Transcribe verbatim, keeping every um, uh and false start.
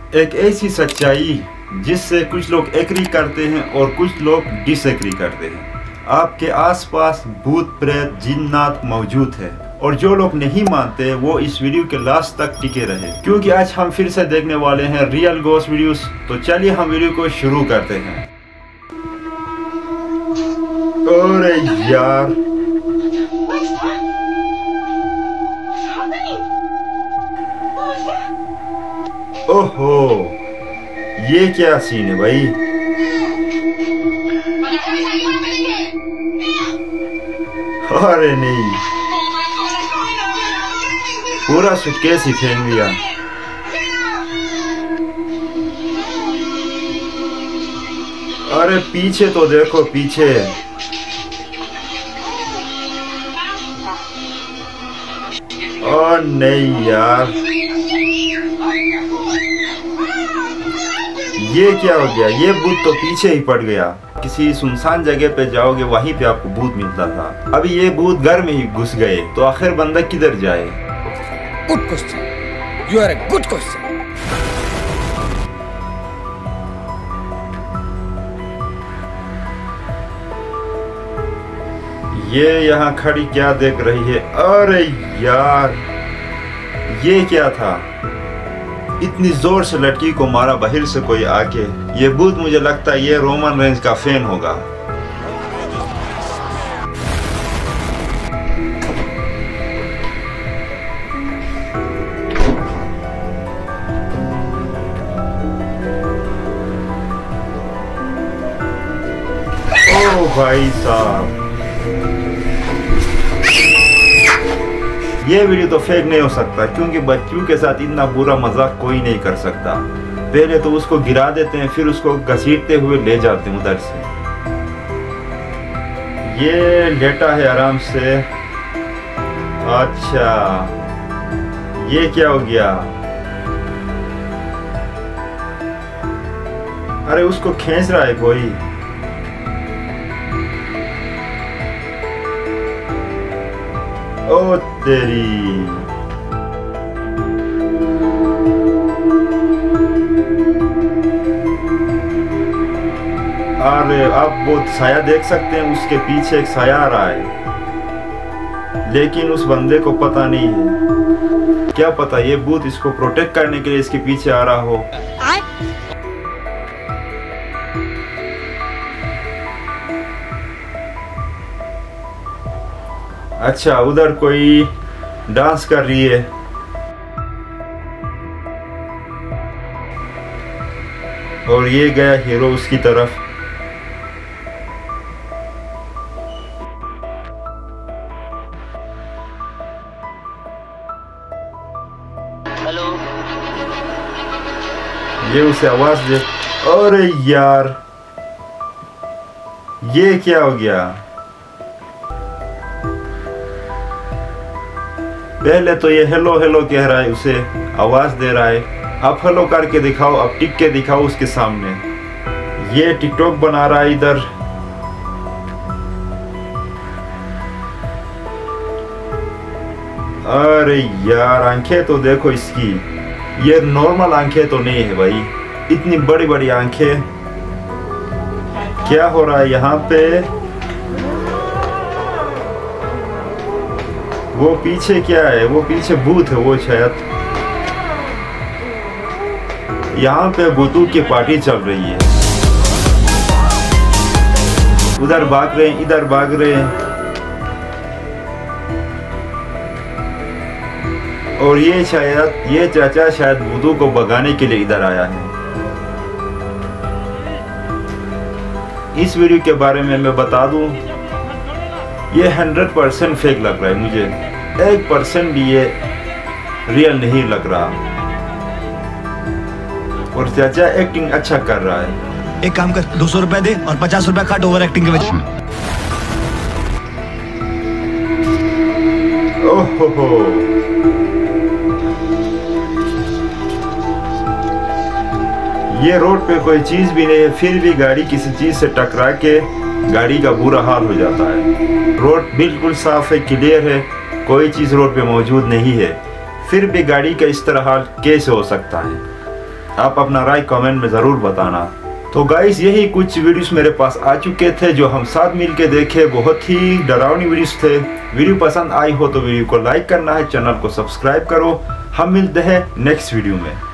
एक ऐसी सच्चाई जिससे कुछ लोग एग्री करते हैं और कुछ लोग डिसएग्री करते हैं। आपके आसपास भूत प्रेत जिन्नात मौजूद है और जो लोग नहीं मानते वो इस वीडियो के लास्ट तक टिके रहे, क्योंकि आज हम फिर से देखने वाले हैं रियल घोस्ट वीडियोस। तो चलिए हम वीडियो को शुरू करते हैं। अरे यार, ओहो, ये क्या सीन है भाई। अरे नहीं, पूरा सूटकेस ही फेंक दिया। अरे पीछे तो देखो, पीछे। और नहीं यार, ये क्या हो गया? ये भूत तो पीछे ही पड़ गया। किसी सुनसान जगह पे जाओगे वहीं पे आपको भूत मिलता था। अभी ये भूत घर में ही घुस गए तो आखिर बंदा किधर जाए? Good question, you are a good question. ये यहाँ खड़ी क्या देख रही है? अरे यार, ये क्या था? इतनी जोर से लड़की को मारा बाहर से कोई आके। ये भूत मुझे लगता है ये रोमन रेंज का फैन होगा। ओ भाई साहब, ये वीडियो तो फेक नहीं हो सकता, क्योंकि बच्चों के साथ इतना बुरा मजाक कोई नहीं कर सकता। पहले तो उसको गिरा देते हैं, फिर उसको घसीटते हुए ले जाते हैं उधर से। ये लेटा है आराम से। अच्छा, ये क्या हो गया? अरे उसको खींच रहा है कोई। ओ तेरी, अरे आप वो साया देख सकते हैं, उसके पीछे एक साया आ रहा है, लेकिन उस बंदे को पता नहीं है। क्या पता ये भूत इसको प्रोटेक्ट करने के लिए इसके पीछे आ रहा हो। अच्छा, उधर कोई डांस कर रही है। और ये गया हीरो उसकी तरफ। हेलो, ये उसे आवाज दे। अरे यार, ये क्या हो गया? पहले तो ये हेलो हेलो कह रहा है, उसे आवाज दे रहा है। अब हेलो करके दिखाओ, अब टिक के दिखाओ उसके सामने। ये टिकटॉक बना रहा है इधर। अरे यार, आंखें तो देखो इसकी। ये नॉर्मल आंखें तो नहीं है भाई, इतनी बड़ी बड़ी आंखें। क्या हो रहा है यहाँ पे? वो पीछे क्या है? वो पीछे भूत है वो शायद। यहाँ पे भूतों की पार्टी चल रही है। उधर भाग रहे हैं, इधर भाग रहे हैं। और ये शायद ये चाचा शायद भूतों को भगाने के लिए इधर आया है। इस वीडियो के बारे में मैं बता दूं, ये हंड्रेड परसेंट फेक लग रहा है मुझे। एक परसेंट भी ये रियल नहीं लग रहा। और चाचा एक्टिंग अच्छा कर रहा है। एक काम कर, दो सौ रुपए दे और पचास रुपए काट ओवर एक्टिंग के वजह। ओहो, ये रोड पे कोई चीज भी नहीं है, फिर भी गाड़ी किसी चीज से टकरा के गाड़ी का बुरा हाल हो जाता है। रोड बिल्कुल साफ है, क्लियर है, कोई चीज रोड पे मौजूद नहीं है, फिर भी गाड़ी का इस तरह हाल कैसे हो सकता है? आप अपना राय कमेंट में ज़रूर बताना। तो गाइस यही कुछ वीडियोस मेरे पास आ चुके थे जो हम साथ मिल के देखे। बहुत ही डरावनी वीडियोस थे। वीडियो पसंद आई हो तो वीडियो को लाइक करना है, चैनल को सब्सक्राइब करो। हम मिलते हैं नेक्स्ट वीडियो में।